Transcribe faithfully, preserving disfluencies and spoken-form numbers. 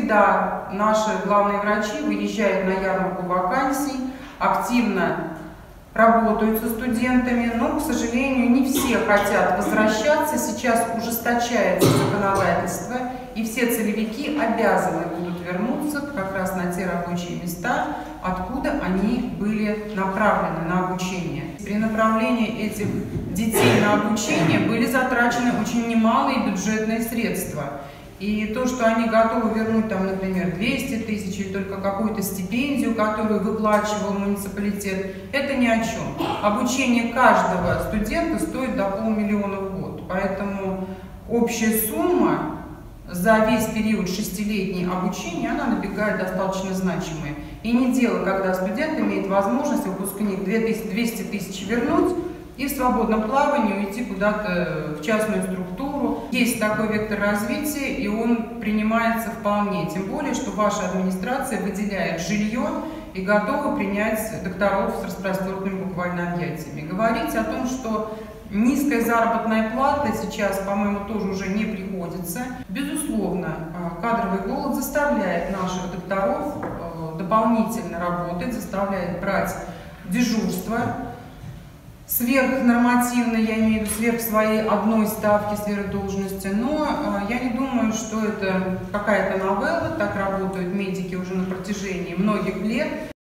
всегда наши главные врачи выезжают на ярмарку вакансий, активно работают со студентами, но, к сожалению, не все хотят возвращаться. Сейчас ужесточается законодательство, и все целевики обязаны будут вернуться как раз на те рабочие места, откуда они были направлены на обучение. При направлении этих детей на обучение были затрачены очень немалые бюджетные средства. И то, что они готовы вернуть, там, например, двести тысяч или только какую-то стипендию, которую выплачивал муниципалитет, это ни о чем. Обучение каждого студента стоит до полмиллиона в год. Поэтому общая сумма за весь период шестилетней обучения, она набегает достаточно значимая. И не дело, когда студент имеет возможность, выпускник, двести тысяч вернуть и в свободном плавании уйти куда-то в частную структуру. Есть такой вектор развития, и он принимается вполне. Тем более, что ваша администрация выделяет жилье и готова принять докторов с распростертыми буквально объятиями. Говорить о том, что низкая заработная плата сейчас, по-моему, тоже уже не приходится. Безусловно, кадровый голод заставляет наших докторов дополнительно работать, заставляет брать дежурство сверхнормативно, я имею в виду сверх своей одной ставки, сверх должности, но я не думаю, что это какая-то новелла, так работают медики уже на протяжении многих лет.